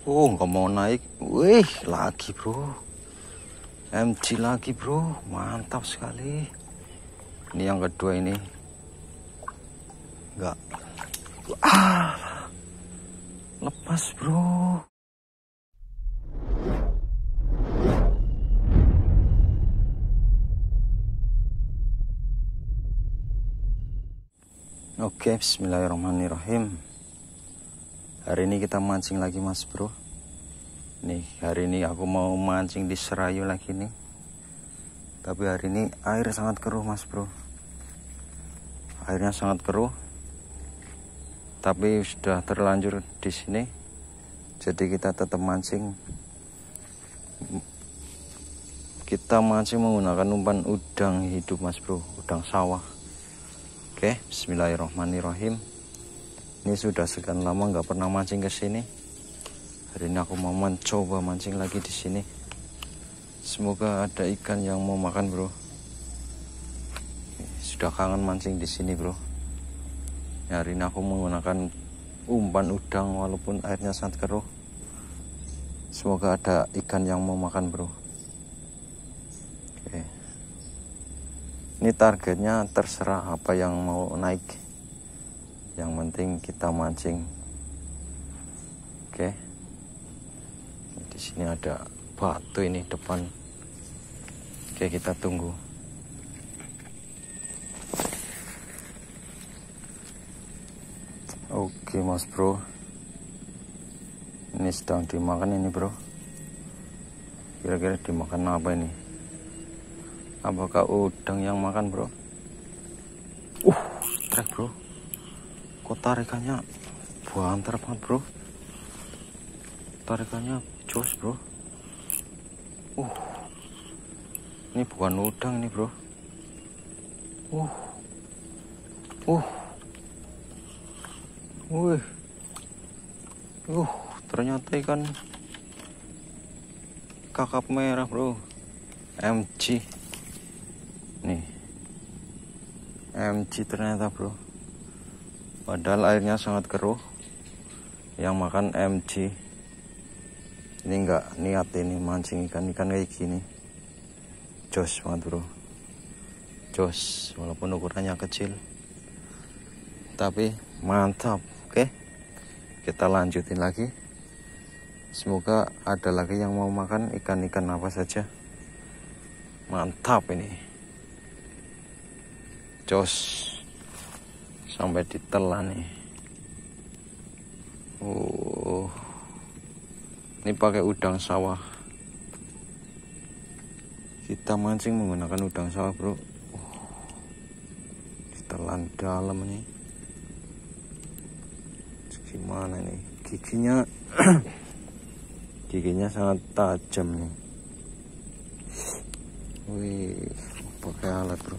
Oh, nggak mau naik. Wih, lagi bro. MG lagi bro, mantap sekali. Ini yang kedua ini. Nggak. Lepas bro. Oke, bismillahirrahmanirrahim. Hari ini kita mancing lagi mas bro. Nih, hari ini aku mau mancing di Serayu lagi nih. Tapi hari ini air sangat keruh mas bro. Airnya sangat keruh. Tapi sudah terlanjur di sini. Jadi kita tetap mancing. Kita mancing menggunakan umpan udang hidup mas bro, udang sawah. Oke, bismillahirrahmanirrahim. Ini sudah sekian lama nggak pernah mancing ke sini. Hari ini aku mau mencoba mancing lagi di sini. Semoga ada ikan yang mau makan bro. Sudah kangen mancing di sini bro. Hari ini aku menggunakan umpan udang walaupun airnya sangat keruh. Semoga ada ikan yang mau makan bro. Oke. Ini targetnya terserah apa yang mau naik. Yang penting kita mancing. Oke. Di sini ada batu ini depan. Oke, kita tunggu. Oke mas bro. Ini sedang dimakan ini bro. Kira-kira dimakan apa ini? Apakah udang yang makan bro? Trek bro. Kok tarikannya banter banget bro. Tarikannya jos bro. Ini bukan udang ini bro. Ternyata ikan kakap merah bro. MG. Nih, MG ternyata bro. Padahal airnya sangat keruh. Yang makan MG. Ini enggak niat ini mancing ikan-ikan kayak gini. Jos banget bro. Jos, walaupun ukurannya kecil. Tapi mantap. Oke, kita lanjutin lagi. Semoga ada lagi yang mau makan ikan-ikan apa saja. Mantap ini. Jos sampai ditelan nih. Ini pakai udang sawah. Kita mancing menggunakan udang sawah bro. Ditelan dalam nih. Gimana nih giginya? Giginya sangat tajam nih. Wih, pakai alat bro.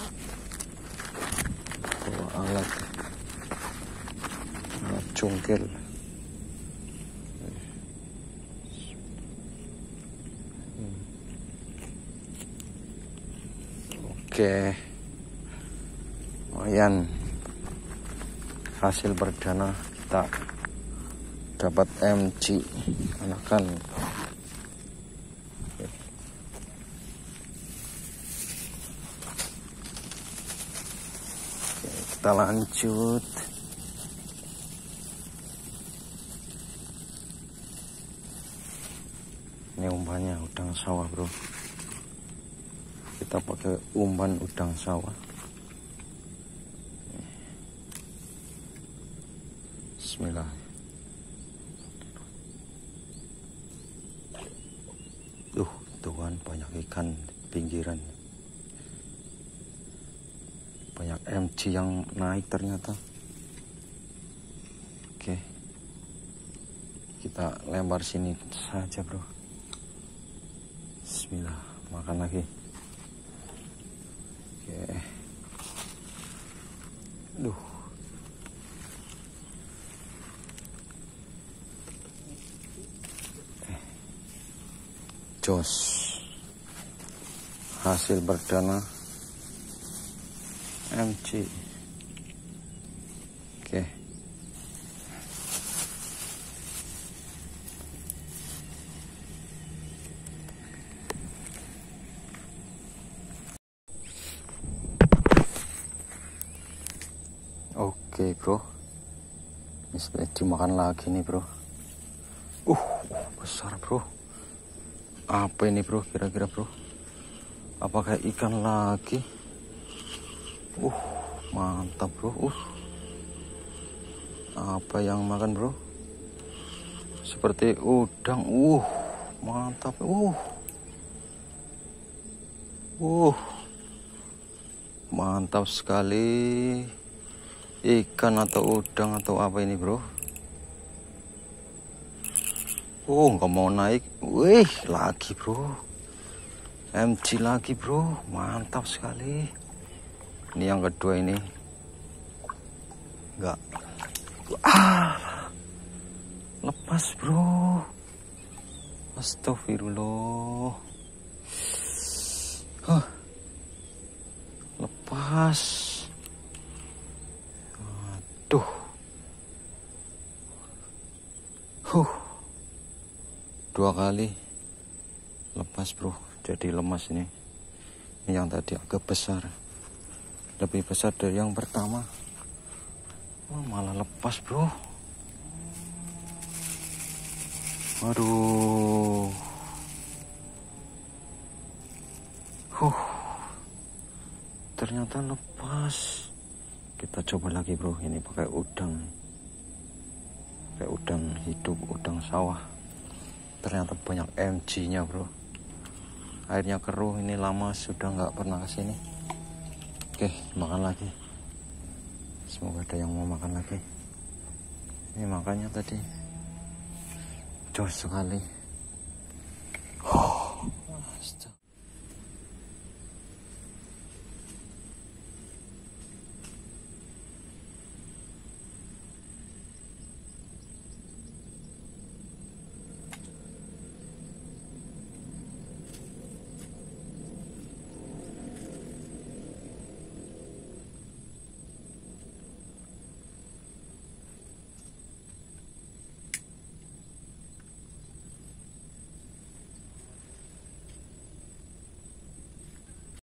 Bawa alat cungkil. Oke, lumayan. Hasil perdana kita dapat MG anakan. Kita lanjut. Ini umpannya udang sawah bro. Kita pakai umpan udang sawah. Bismillah. Tuhan, banyak ikan pinggiran. Banyak MG yang naik ternyata. Oke, kita lempar sini saja bro. Bismillah, makan lagi. Oke. Jos. Hasil perdana MG. Oke. bro. Ini dimakan lagi nih bro. Besar bro. Apa ini bro kira-kira bro? Apakah ikan lagi? Mantap bro. Apa yang makan bro? Seperti udang. Mantap. Mantap sekali. Ikan atau udang atau apa ini bro? Nggak mau naik. Wih, lagi bro. MG lagi bro. Mantap sekali. Ini yang kedua ini. Enggak. Lepas bro. Astagfirullah. Lepas. Aduh. Dua kali lepas bro, jadi lemas ini yang tadi agak besar, lebih besar dari yang pertama. Malah lepas bro. Aduh. Ternyata lepas. Kita coba lagi bro, ini pakai udang, pakai udang hidup, udang sawah. Ternyata banyak MG nya bro. Airnya keruh, ini lama sudah nggak pernah kesini. Oke, makan lagi. Semoga ada yang mau makan lagi. Ini makannya tadi jos sekali.